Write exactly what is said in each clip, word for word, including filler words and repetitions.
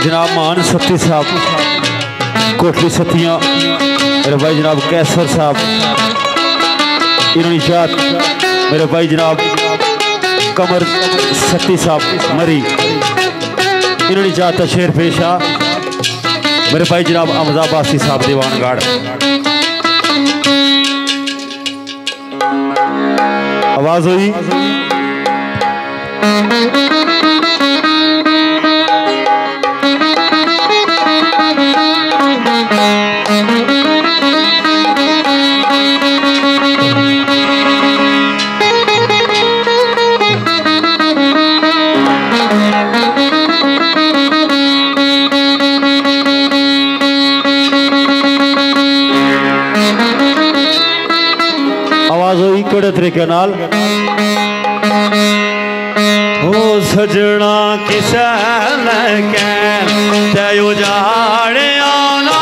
जनाब मान सत्ती साहब कोटली सत्तियाँ, मेरे भाई जनाब कैसर साहब, इन्होंने जात मेरे भाई जनाब कमर सत्ती साहब मरी, इन्होंने जात शेर पेशा मेरे भाई जनाब अहमदाबादी साहब दीवानगढ़। आवाज हुई कड़े तरीके नाल हो सजना किसे लैके ते उजाड़े आना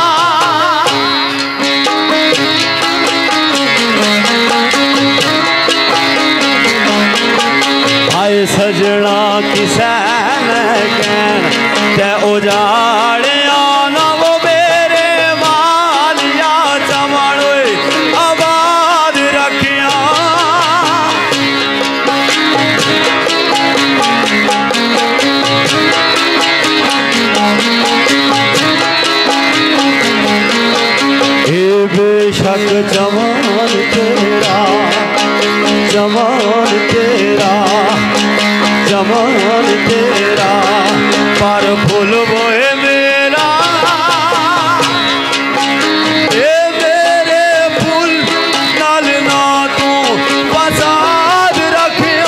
आए सजना किसे लैके ते उजाड़े आना वो मेरे मालिया चमड़ो आबाद रखिया बेशक जवान तेरा जवान तेरा जवान तेरा पर फूल बोए मेरा ए मेरे फूल नाल ना तू फसाद रखियो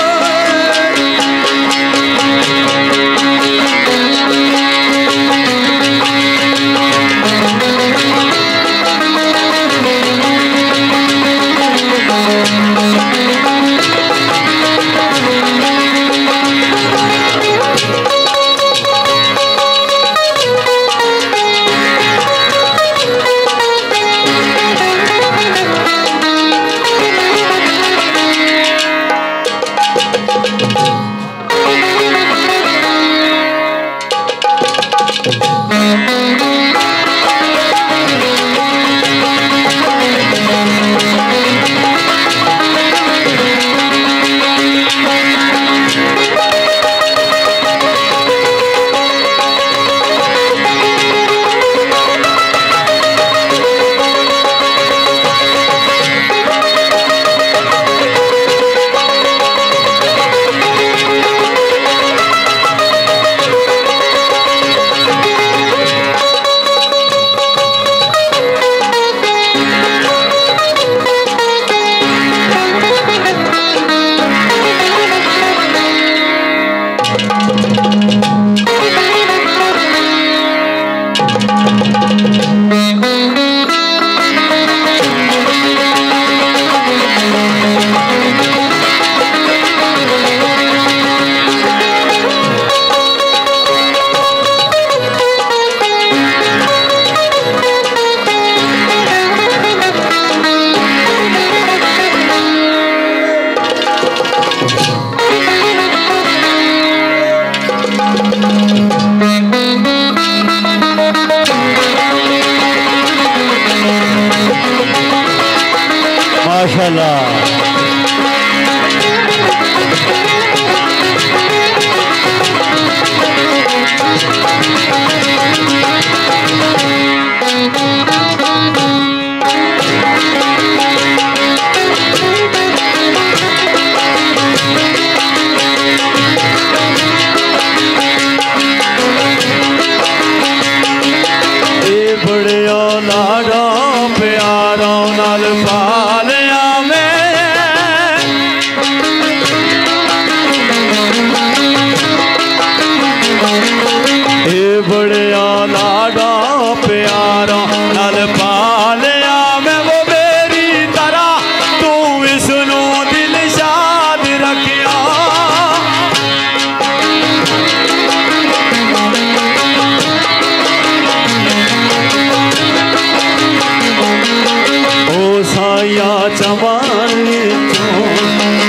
माशाल्लाह।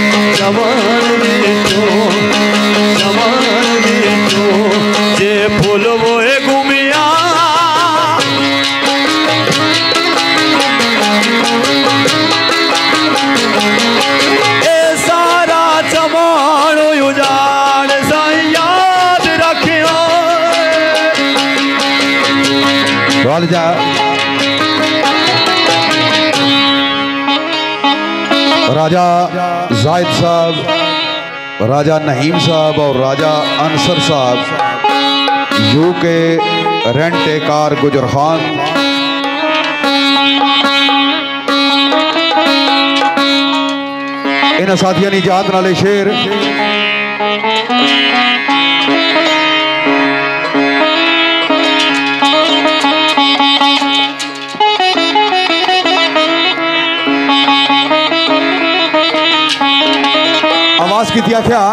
जवान वालिदा राजा जायद साहब, राजा नहीम साहब और राजा अंसर साहब यूके रेंटे कार गुजर खान। इन साथियों ने इजाजत नाले शेर आवाज की दिया क्या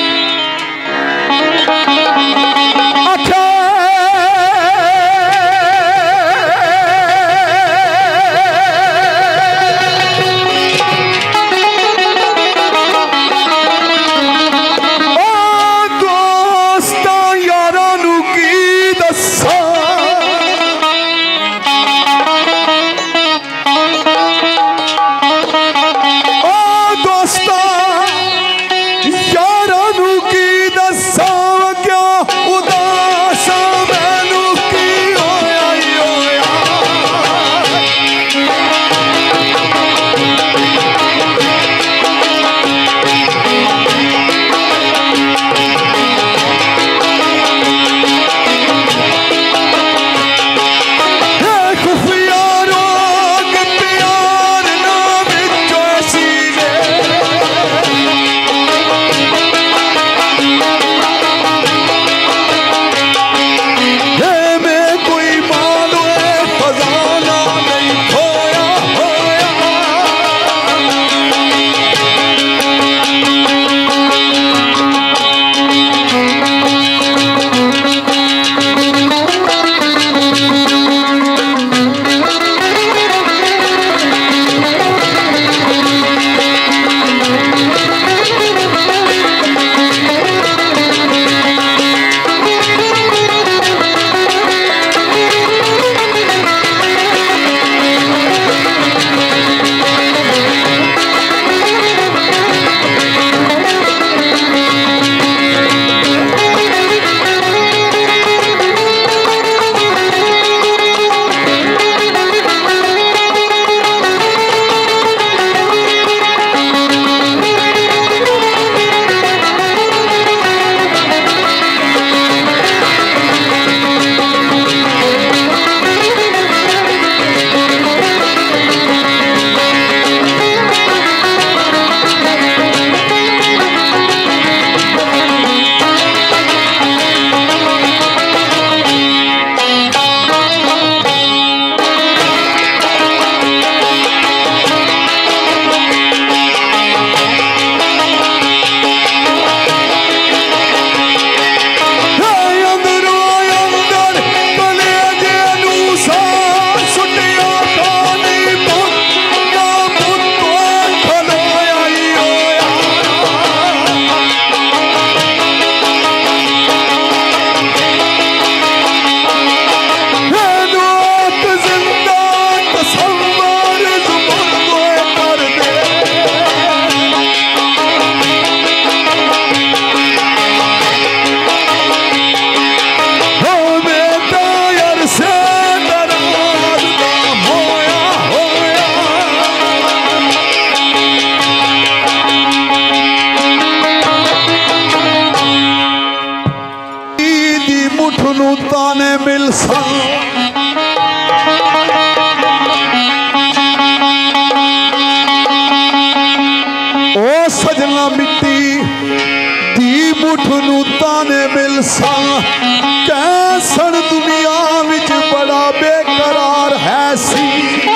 कैसन दुनिया विच बड़ा बेकरार है सी।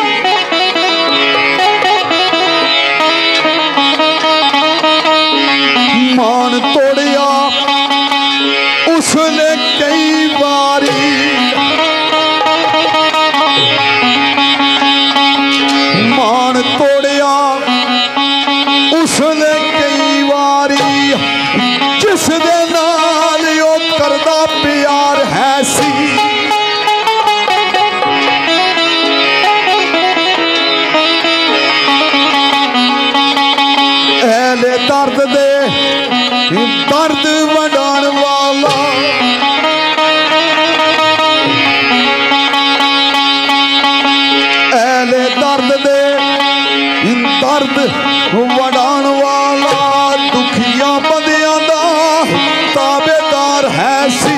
मान तोड़िया उसने कई बारी, मान तोड़िया उसने कई बारी, जिस दे नाल यो करदा प्यार है सी। ऐले दर्द दे दर्द वंडाण वाला, दर्द वड़ाण वाला दुखिया बंदियां दा ताबेदार है सी।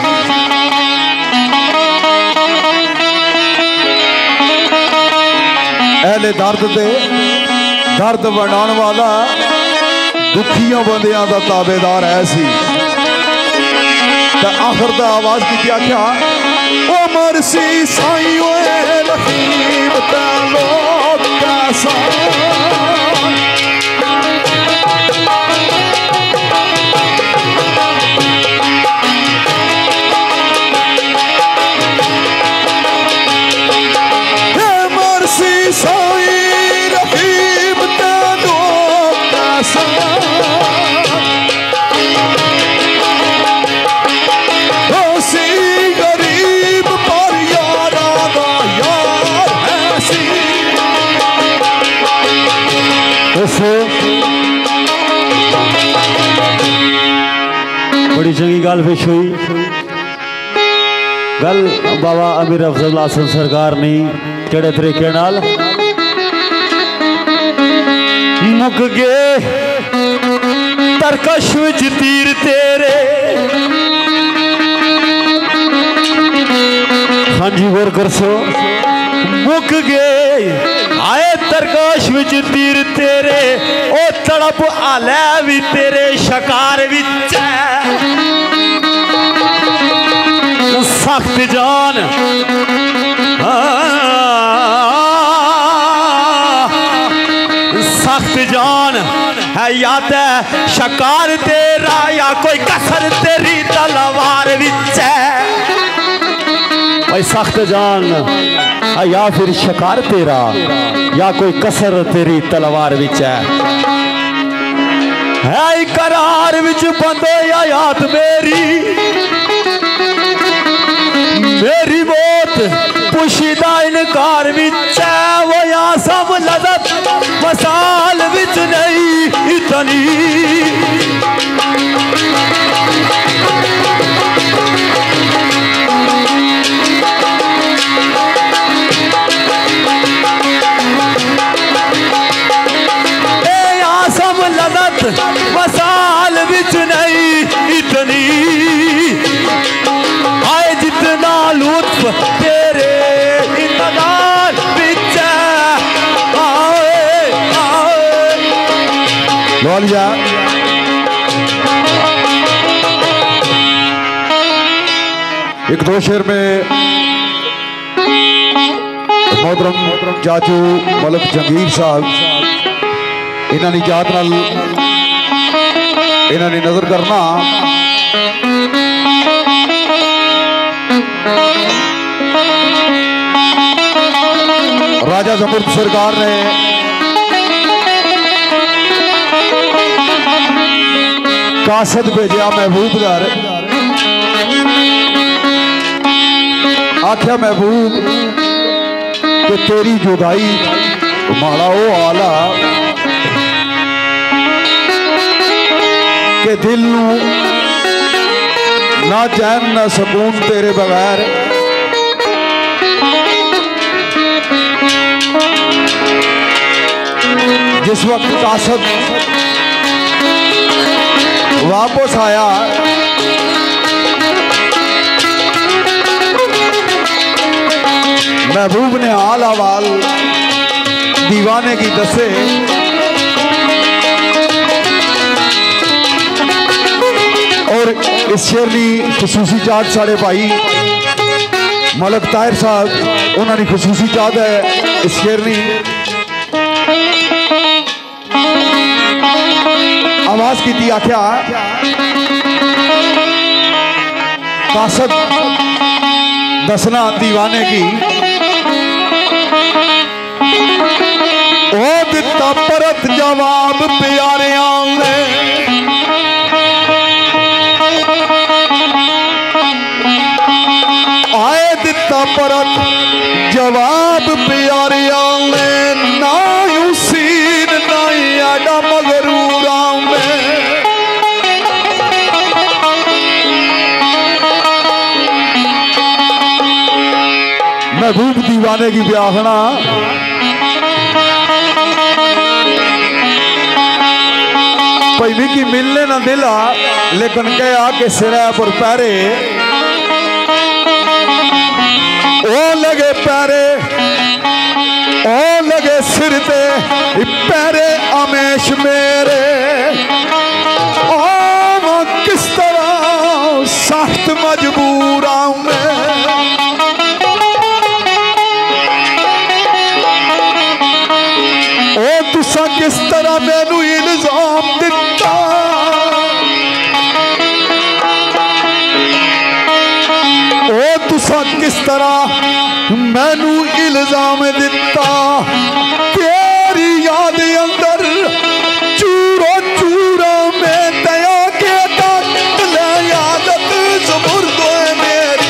अहले दर्द दे दर्द वड़ाण वाला दुखिया बंदियां दा ताबेदार है सी। आखिर दा आवाज की आख्या ओ मरसी साई ओए रहीम तेलो कैसा मरसी साई रहीम तेलो कैसा बड़ी चंगी गल पेश हुई। गल बाबा अमीर अफजल हसन सरकार ने केड़े तरीके नाल मुक गए तरकश विच तीर तेरे। हाँ जी गौर कर सो मुक गए आए तरकश विच तीर तेरे ओ तड़प आलै भी तेरे शिकार विच सख्त जान सख्त जान है या ते शिकार तेरा या कोई कसर तेरी तलवार विच है। भाई सख्त जान या फिर शिकार तेरा या कोई कसर तेरी तलवार विच है। है करार विच बंदे आयात मेरी मेरी मौत पुशीदा इनकार विच है। वो या सब लज़त मसाल विच नहीं इतनी मसाल विच नहीं इतनी आए जितना लुत्फ तेरे इंतजार विच आए आए। बोल जा एक दो शेर में मोहतरम चाचू मलक जंगीर साहब इन्होंने याद नाल इन्होंने नजर करना राजा जमुर्द सरकार ने कासद भेजा महबूब घर आख्या महबूब कि तेरी जुदाई माड़ा वो आला के दिल ना चैन ना सुकून तेरे बगैर। जिस वक्त कासद वापस आया महबूब ने हाल अहवाल दीवाने की दसे और इस शेर की खसूसी चाहत साढ़े भाई मलक ताहिर साहब उन्होंने खसूसी चाहत है इस शेर की आवाज की थी आख्या कासद दसना दीवाने की ओ दिता परत जवाब प्यारे ने आए दिता परत जवाब प्यारे ने ना यूसीन ना आडा मगरूरा में महबूब दीवाने की ब्याहना भाई विकी मिलने ना दिला लेकिन कहा कि सिरा पर पैरे ओ लगे पैरे ओ लगे सिर ते पैरे अमेश मेरे ओ वो किस तरह सख्त मजबूर आऊं मैं ओ तुसा किस तरह मैनू इल्जाम दिता ओ तुसा किस तरह मैनू इल्जाम दिता तेरी याद अंदर चूरो चूरा में दया के तक ले यादत ज़बुर्द है मेरी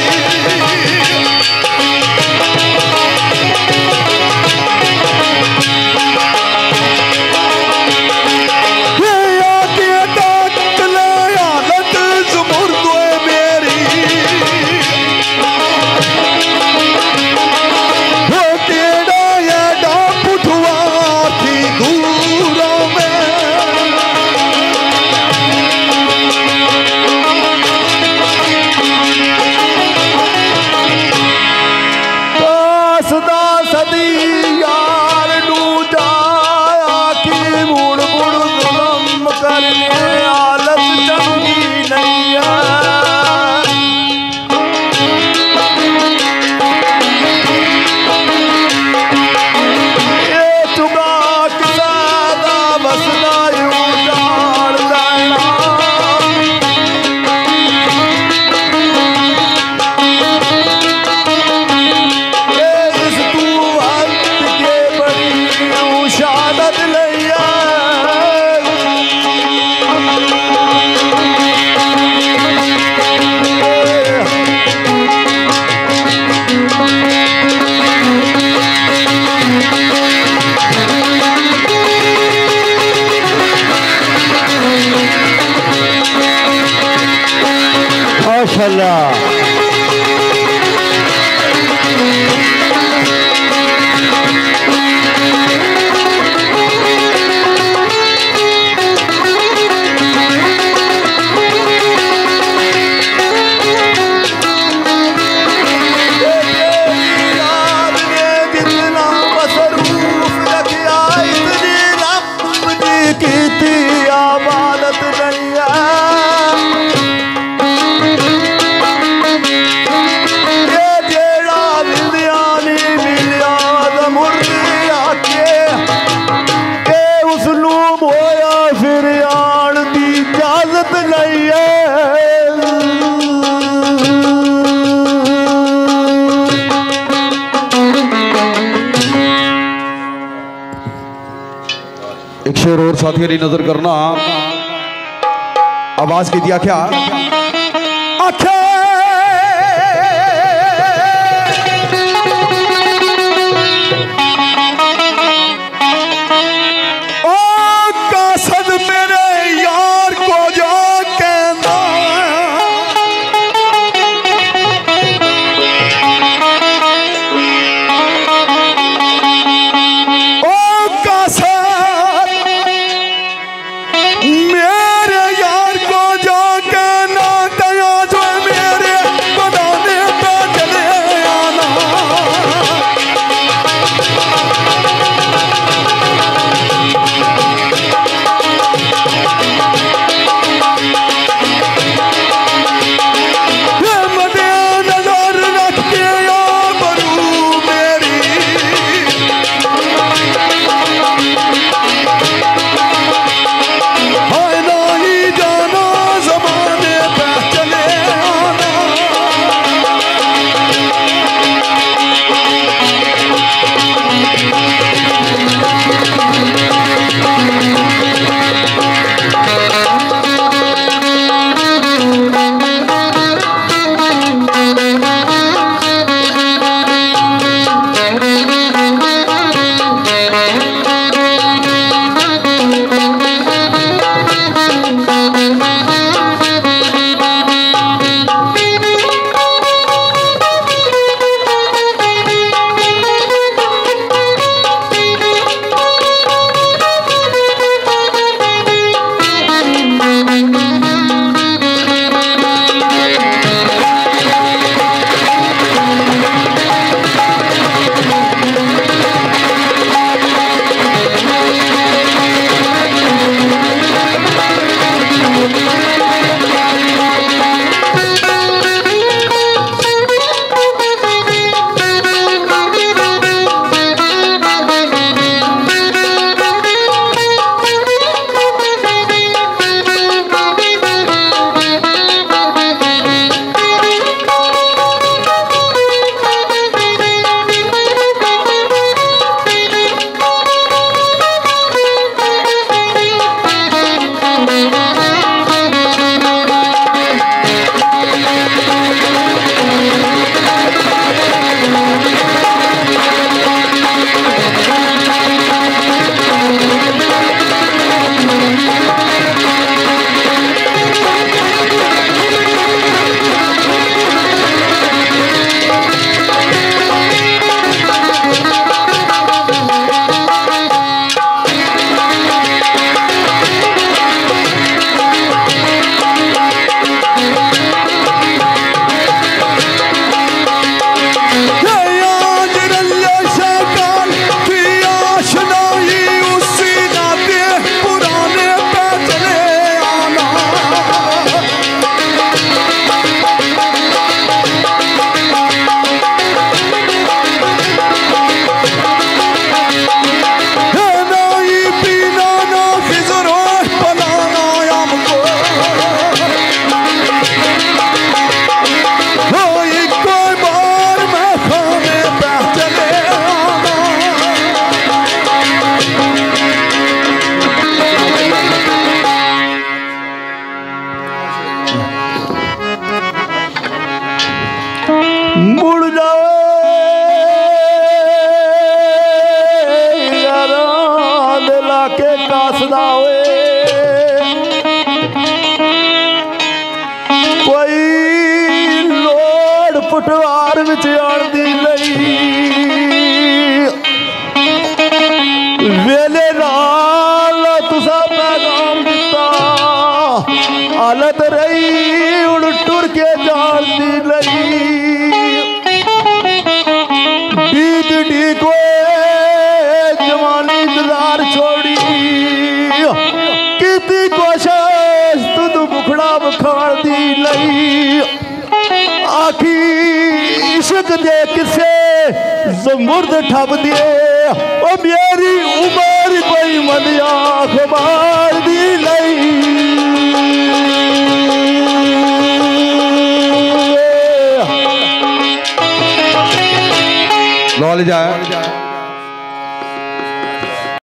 माशाल्लाह। एक शेर और साथियों की नजर करना, आवाज की दिया क्या आखे ओ कासद मेरे यार को जो कहना ओ कासद मेरे यार को जो कहना दया जो मेरे मुड़ जावे यारां दे लाके कासदा होए कोई लोड़ पटवार विच आंदी नहीं वेले नाल तुसा पैगाम दिता हालत रही उड़ टुर के जान दी नहीं बीत डी को जवानी इंतजार छोड़ी कितनी कोशिश तुद मुखड़ा बखाड़ दी नहीं आखी इश्क दे किसे जमुर्द ठप दिए ओ मेरी उमर कोई मदिया खबर दी नहीं लौल जाए